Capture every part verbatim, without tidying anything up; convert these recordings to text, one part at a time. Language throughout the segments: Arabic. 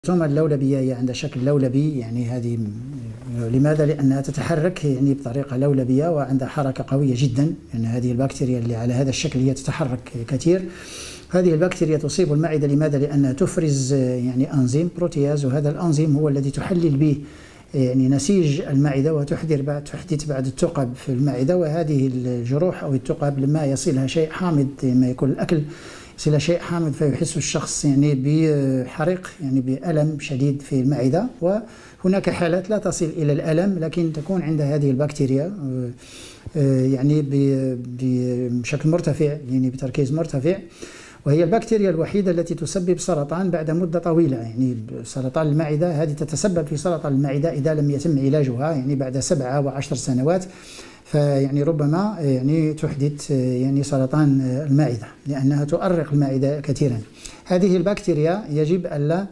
الجرثومة اللولبية هي عندها شكل لولبي، يعني هذه لماذا؟ لأنها تتحرك يعني بطريقة لولبية وعندها حركة قوية جدا، يعني هذه البكتيريا اللي على هذا الشكل هي تتحرك كثير. هذه البكتيريا تصيب المعدة، لماذا؟ لأنها تفرز يعني أنزيم بروتياز، وهذا الأنزيم هو الذي تحلل به يعني نسيج المعدة وتحذر بعد تحدث بعد الثقب في المعدة. وهذه الجروح أو الثقب لما يصلها شيء حامض، لما يكون الأكل يصلها شيء حامض فيحس الشخص يعني بحريق، يعني بألم شديد في المعدة. وهناك حالات لا تصل إلى الألم لكن تكون عند هذه البكتيريا يعني بشكل مرتفع، يعني بتركيز مرتفع. وهي البكتيريا الوحيدة التي تسبب سرطان بعد مدة طويلة، يعني سرطان المعدة هذه تتسبب في سرطان المعدة إذا لم يتم علاجها يعني بعد سبعة وعشر سنوات، فيعني ربما يعني تحدث يعني سرطان المعدة لأنها تؤرق المعدة كثيرا. هذه البكتيريا يجب ألا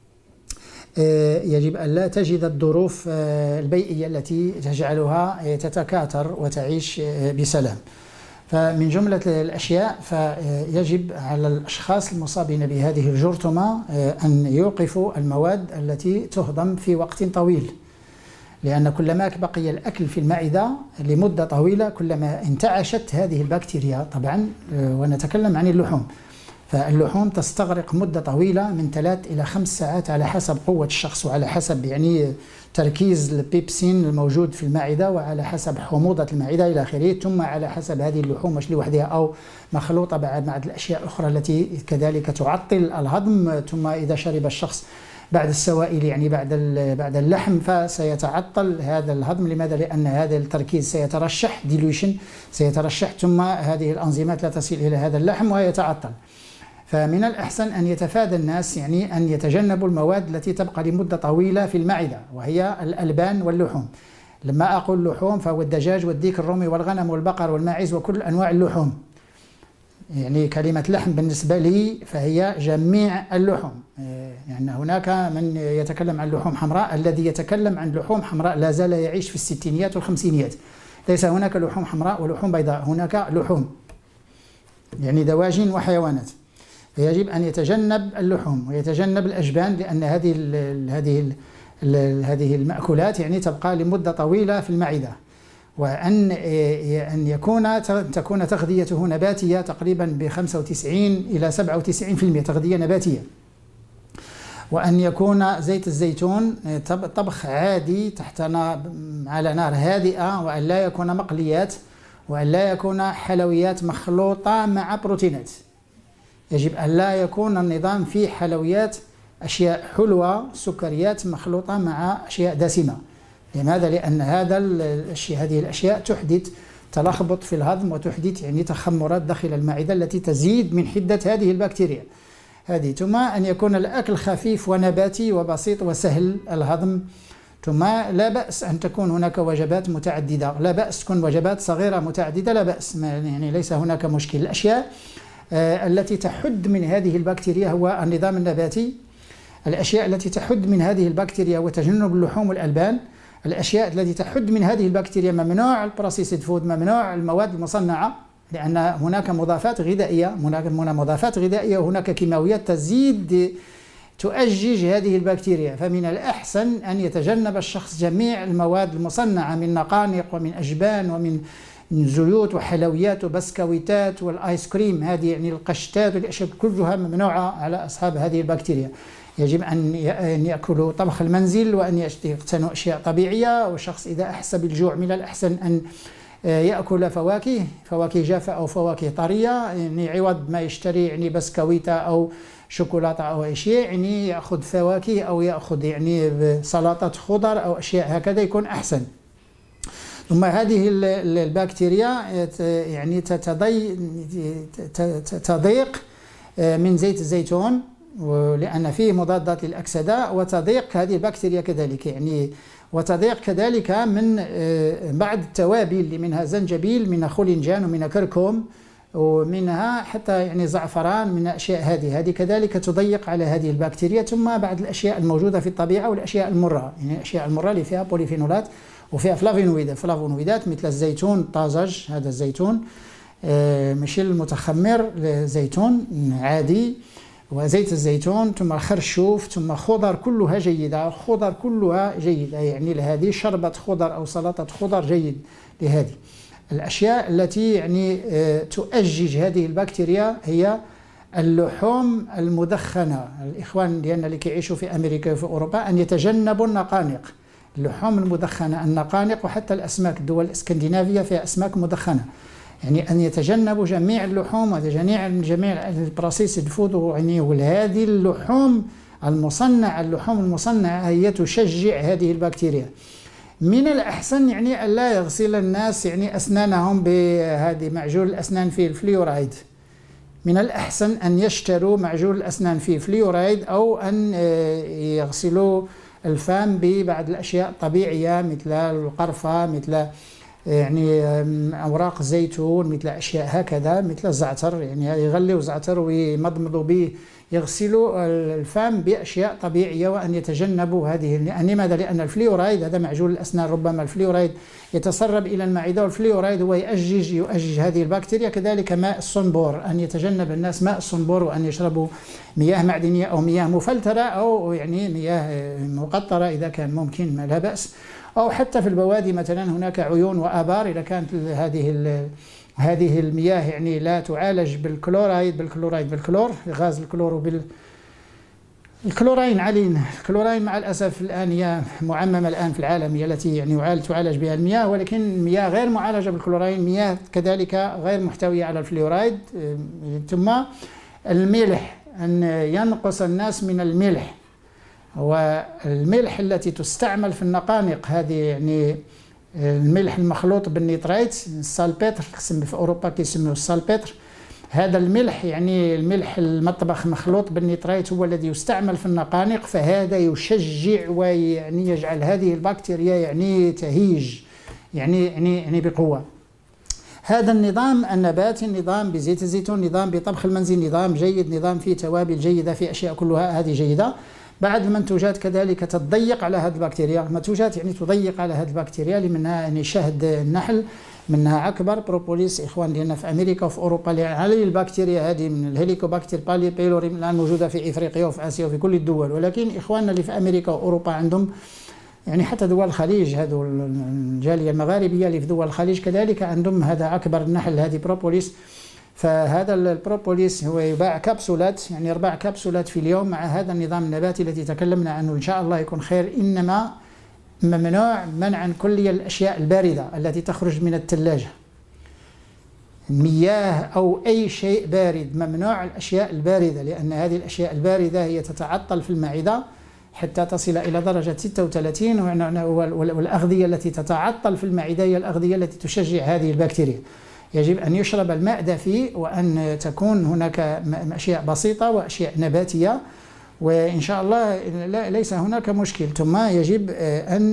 يجب ألا تجد الظروف البيئية التي تجعلها تتكاثر وتعيش بسلام. فمن جملة الأشياء فيجب على الأشخاص المصابين بهذه الجرثومة أن يوقفوا المواد التي تهضم في وقت طويل، لأن كلما بقي الأكل في المعدة لمدة طويلة كلما انتعشت هذه البكتيريا. طبعا ونتكلم عن اللحوم، فاللحوم تستغرق مدة طويلة من ثلاث إلى خمس ساعات على حسب قوة الشخص وعلى حسب يعني تركيز البيبسين الموجود في المعدة وعلى حسب حموضة المعدة إلى آخره، ثم على حسب هذه اللحوم مش لوحدها أو مخلوطة مع الأشياء الأخرى التي كذلك تعطل الهضم. ثم إذا شرب الشخص بعد السوائل يعني بعد بعد اللحم فسيتعطل هذا الهضم. لماذا؟ لأن هذا التركيز سيترشح ديلوشن سيترشح، ثم هذه الأنزيمات لا تصل إلى هذا اللحم ويتعطل. فمن الأحسن أن يتفادى الناس يعني أن يتجنبوا المواد التي تبقى لمدة طويلة في المعدة، وهي الألبان واللحوم. لما أقول لحوم فهو الدجاج والديك الرومي والغنم والبقر والماعز وكل أنواع اللحوم. يعني كلمة لحم بالنسبة لي فهي جميع اللحوم. يعني هناك من يتكلم عن لحوم حمراء، الذي يتكلم عن لحوم حمراء لا زال يعيش في الستينيات والخمسينيات. ليس هناك لحوم حمراء ولحوم بيضاء، هناك لحوم يعني دواجن وحيوانات. فيجب أن يتجنب اللحوم ويتجنب الأجبان، لأن هذه ال هذه ال هذه المأكولات يعني تبقى لمدة طويلة في المعدة. وأن أن يكون تكون تغذيته نباتية تقريبا ب خمسة وتسعين إلى سبعة وتسعين بالمئة تغذية نباتية. وأن يكون زيت الزيتون طبخ عادي تحت على نار هادئة، وأن لا يكون مقليات، وأن لا يكون حلويات مخلوطة مع بروتينات. يجب أن لا يكون النظام فيه حلويات أشياء حلوة سكريات مخلوطة مع أشياء دسمة. لماذا؟ لأن هذا الأشياء هذه الأشياء تحدث تلخبط في الهضم وتحدث يعني تخمرات داخل المعدة التي تزيد من حدة هذه البكتيريا هذه. ثم أن يكون الأكل خفيف ونباتي وبسيط وسهل الهضم. ثم لا بأس أن تكون هناك وجبات متعددة، لا بأس تكون وجبات صغيرة متعددة، لا بأس، يعني ليس هناك مشكل. الأشياء آه التي تحد من هذه البكتيريا هو النظام النباتي. الأشياء التي تحد من هذه البكتيريا وتجنب اللحوم والألبان. الأشياء التي تحد من هذه البكتيريا ممنوع البروسيسد فود، ممنوع المواد المصنعة، لأن هناك مضافات غذائية هناك مضافات غذائية وهناك كيماويات تزيد تؤجج هذه البكتيريا. فمن الأحسن أن يتجنب الشخص جميع المواد المصنعة من نقانق ومن أجبان ومن زيوت وحلويات وبسكويتات والآيس كريم، هذه يعني القشتات والأشياء كلها ممنوعة على أصحاب هذه البكتيريا. يجب أن يأكلوا طبخ المنزل وأن يقتنوا أشياء طبيعية. والشخص إذا أحس بالجوع من الأحسن أن يأكل فواكه فواكه جافة أو فواكه طرية، يعني عوض ما يشتري يعني بسكويتة أو شوكولاتة أو أشياء، يعني يأخذ فواكه أو يأخذ يعني سلطة خضر أو أشياء هكذا يكون أحسن. ثم هذه البكتيريا يعني تضيق من زيت الزيتون لأن فيه مضادات للأكسدة، وتضيق هذه البكتيريا كذلك يعني وتضيق كذلك من بعض التوابل اللي منها زنجبيل، منها خولنجان ومنها كركم ومنها حتى يعني زعفران، من الأشياء هذه هذه كذلك تضيق على هذه البكتيريا. ثم بعض الأشياء الموجودة في الطبيعة والأشياء المرة، يعني الأشياء المرة اللي فيها بوليفينولات وفيها فلافونويدات فلافونويدات مثل الزيتون الطازج، هذا الزيتون ماشي المتخمر، زيتون عادي وزيت الزيتون ثم الخرشوف ثم خضر كلها جيدة، خضر كلها جيدة، يعني لهذه شربة خضر أو سلطة خضر جيد لهذه. الأشياء التي يعني تؤجج هذه البكتيريا هي اللحوم المدخنة. الإخوان ديالنا اللي كيعيشوا في أمريكا وفي أوروبا أن يتجنبوا النقانق، اللحوم المدخنة، النقانق، وحتى الأسماك. الدول الإسكندنافية فيها أسماك مدخنة، يعني أن يتجنبوا جميع اللحوم وجميع جميع البروسيسد فود. يعني وهذه اللحوم المصنعة، اللحوم المصنعة هي تشجع هذه البكتيريا. من الأحسن يعني ألا يغسل الناس يعني أسنانهم بهذه معجون الأسنان فيه الفليورايد. من الأحسن أن يشتروا معجون الأسنان فيه فليورايد، أو أن يغسلوا الفم ببعض الأشياء الطبيعية مثل القرفة، مثل يعني أوراق الزيتون، مثل أشياء هكذا، مثل الزعتر. يعني يغلوا زعتر ويمضمضوا به، يغسلوا الفم بأشياء طبيعية، وأن يتجنبوا هذه. لماذا؟ لأن الفليورايد هذا معجون الأسنان، ربما الفليورايد يتسرب إلى المعدة، والفليورايد هو يؤجج يؤجج هذه البكتيريا. كذلك ماء الصنبور، أن يتجنب الناس ماء الصنبور، وأن يشربوا مياه معدنية أو مياه مفلترة، أو يعني مياه مقطرة إذا كان ممكن، ما لا بأس. أو حتى في البوادي مثلا هناك عيون وآبار، إذا كانت هذه هذه المياه يعني لا تعالج بالكلورايد بالكلورايد بالكلور، غاز الكلور وبال الكلورين علينا. الكلورين مع الأسف الآن هي معممة الآن في العالم، هي التي يعني تعالج بها المياه، ولكن المياه غير معالجة بالكلورين، مياه كذلك غير محتوية على الفلورايد. ثم الملح، أن ينقص الناس من الملح، والملح التي تستعمل في النقانق هذه يعني الملح المخلوط بالنيتريت، السالبيتر في أوروبا كيسموه السالبيتر. هذا الملح يعني الملح المطبخ مخلوط بالنيتريت هو الذي يستعمل في النقانق، فهذا يشجع ويعني يجعل هذه البكتيريا يعني تهيج يعني يعني يعني بقوة. هذا النظام النباتي، النظام بزيت الزيتون، نظام بطبخ المنزل، نظام جيد، نظام فيه توابل جيدة، فيه أشياء كلها هذه جيدة. بعض المنتوجات كذلك تضيق على هذه البكتيريا، منتوجات يعني تضيق على هذه البكتيريا، اللي منها يعني شهد النحل، منها أكبر بروبوليس إخوان ديالنا في أمريكا وفي أوروبا. على البكتيريا هذه من الهيليكوباكتر بالي بيلوري الآن موجودة في إفريقيا وفي آسيا وفي كل الدول، ولكن إخواننا اللي في أمريكا وأوروبا عندهم يعني حتى دول الخليج، هذو الجالية المغاربية اللي في دول الخليج كذلك عندهم هذا أكبر النحل، هذه بروبوليس. فهذا البروبوليس هو يباع كبسولات، يعني أربع كبسولات في اليوم، مع هذا النظام النباتي الذي تكلمنا عنه إن شاء الله يكون خير. إنما ممنوع منعا كليا الأشياء الباردة التي تخرج من الثلاجة، مياه أو أي شيء بارد، ممنوع الأشياء الباردة، لأن هذه الأشياء الباردة هي تتعطل في المعدة حتى تصل إلى درجة ستة وثلاثين، والأغذية التي تتعطل في المعدة هي الأغذية التي تشجع هذه البكتيريا. يجب أن يشرب الماء دافئ، وأن تكون هناك أشياء بسيطة وأشياء نباتية، وإن شاء الله ليس هناك مشكل. ثم يجب أن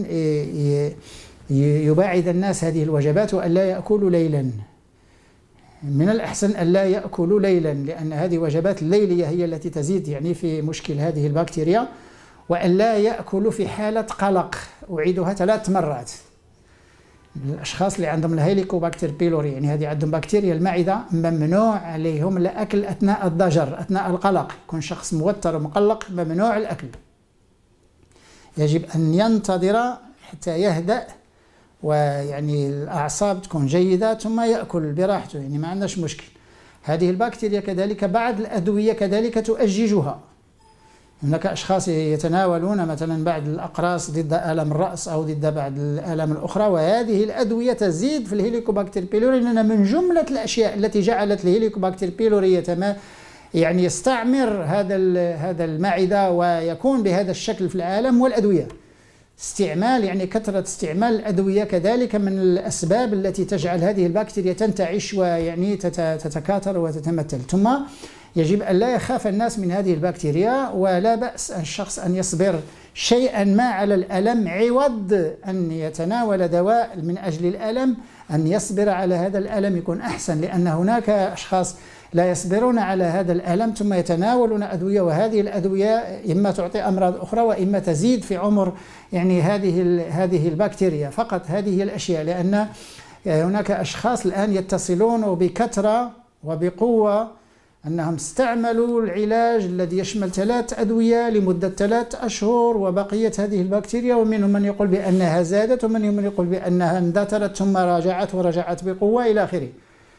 يباعد الناس هذه الوجبات، وأن لا يأكلوا ليلا. من الأحسن أن لا يأكلوا ليلا، لأن هذه وجبات الليلية هي التي تزيد يعني في مشكل هذه البكتيريا. وأن لا يأكلوا في حالة قلق، أعيدها ثلاث مرات. الأشخاص اللي عندهم الهيليكوباكتر بيلوري، يعني هذه عندهم بكتيريا المعدة، ممنوع عليهم الأكل أثناء الضجر، أثناء القلق. يكون شخص موتر ومقلق ممنوع الأكل، يجب أن ينتظر حتى يهدأ ويعني الأعصاب تكون جيدة ثم يأكل براحته، يعني ما عندناش مشكل. هذه البكتيريا كذلك بعض الأدوية كذلك تؤججها. هناك أشخاص يتناولون مثلا بعض الأقراص ضد ألم الرأس أو ضد بعض الآلام الأخرى، وهذه الأدوية تزيد في الهيليكوباكتر بيلوري، لأن من جملة الأشياء التي جعلت الهيليكوباكتر بيلوري يعني يستعمر هذا هذا المعدة ويكون بهذا الشكل في العالم والأدوية. استعمال يعني كثرة استعمال الأدوية كذلك من الأسباب التي تجعل هذه البكتيريا تنتعش ويعني تتكاثر وتتمثل. ثم يجب أن لا يخاف الناس من هذه البكتيريا، ولا بأس الشخص أن يصبر شيئا ما على الألم، عوض أن يتناول دواء من أجل الألم، أن يصبر على هذا الألم يكون أحسن. لأن هناك أشخاص لا يصبرون على هذا الألم ثم يتناولون أدوية، وهذه الأدوية إما تعطي أمراض أخرى وإما تزيد في عمر يعني هذه هذه البكتيريا. فقط هذه هي الأشياء، لأن هناك أشخاص الآن يتصلون بكثرة وبقوة أنهم استعملوا العلاج الذي يشمل ثلاث أدوية لمدة ثلاث أشهر وبقية هذه البكتيريا، ومنهم من يقول بأنها زادت ومنهم من يقول بأنها اندثرت ثم راجعت ورجعت بقوة إلى آخره.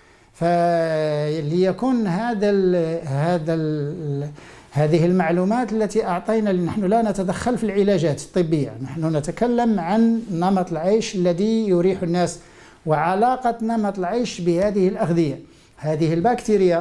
فليكن هذا ال هذا ال هذه المعلومات التي أعطينا، نحن لا نتدخل في العلاجات الطبية، نحن نتكلم عن نمط العيش الذي يريح الناس وعلاقة نمط العيش بهذه الأغذية. هذه البكتيريا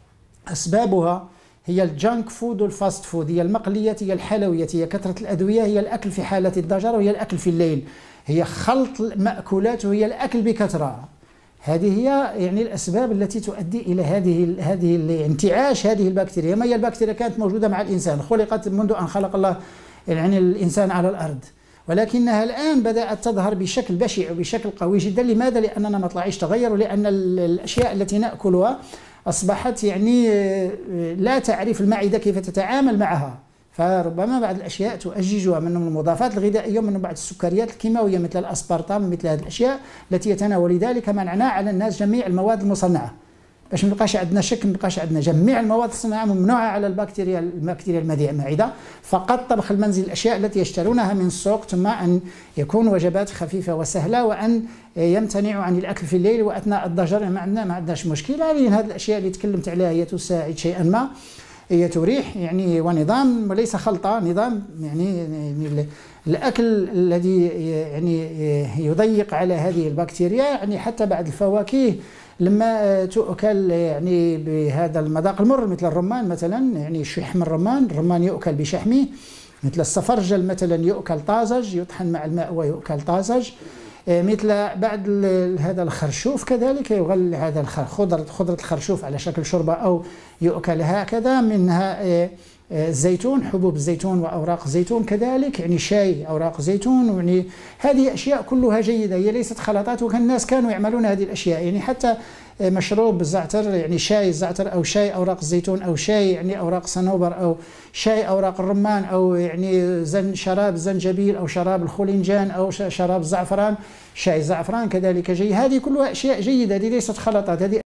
أسبابها هي الجانك فود والفاست فود، هي المقليات، هي الحلويات، هي كثرة الأدوية، هي الأكل في حالة الضجر، وهي الأكل في الليل، هي خلط المأكولات، وهي الأكل بكثرة. هذه هي يعني الأسباب التي تؤدي إلى هذه هذه انتعاش هذه البكتيريا. ما هي البكتيريا كانت موجودة مع الإنسان، خلقت منذ أن خلق الله يعني الإنسان على الأرض، ولكنها الآن بدأت تظهر بشكل بشع وبشكل قوي جدا. لماذا؟ لأن نمط العيش تغير، ولأن الأشياء التي نأكلها أصبحت يعني لا تعرف المعدة كيف تتعامل معها، فربما بعض الأشياء تؤججها، منهم المضافات الغذائية ومنهم بعض السكريات الكيماوية مثل الأسبرتام ومثل هذه الأشياء التي يتناول. لذلك منعنا على الناس جميع المواد المصنعة باش ما يبقاش عندنا شك، ما يبقاش عندنا جميع المواد الصناعة ممنوعة على البكتيريا البكتيريا المعدة، فقط طبخ المنزل الأشياء التي يشترونها من السوق، ثم أن يكون وجبات خفيفة وسهلة، وأن يمتنعوا عن الأكل في الليل وأثناء الضجر. ما عندنا ما عندناش مشكل. هذه الأشياء اللي تكلمت عليها هي تساعد شيئا ما، هي تريح يعني، ونظام وليس خلطة، نظام يعني, يعني الأكل الذي يعني يضيق على هذه البكتيريا. يعني حتى بعض الفواكه لما تؤكل يعني بهذا المذاق المر مثل الرمان مثلا، يعني شحم الرمان، الرمان يؤكل بشحمه، مثل الصفرجل مثلا يؤكل طازج، يطحن مع الماء ويؤكل طازج، مثل بعد هذا الخرشوف كذلك يغل هذا خضرة خضرة الخرشوف على شكل شوربة أو يؤكل هكذا. منها الزيتون، حبوب الزيتون وأوراق الزيتون كذلك، يعني شاي أوراق زيتون، يعني هذه أشياء كلها جيدة، هي ليست خلطات، وكان الناس كانوا يعملون هذه الأشياء. يعني حتى مشروب الزعتر، يعني شاي الزعتر أو شاي أوراق الزيتون أو شاي يعني أوراق صنوبر أو شاي أوراق الرمان أو يعني زن شراب الزنجبيل أو شراب الخولنجان أو شراب الزعفران، شاي الزعفران كذلك جيد. هذه كلها أشياء جيدة، هذه ليست خلطات، هذه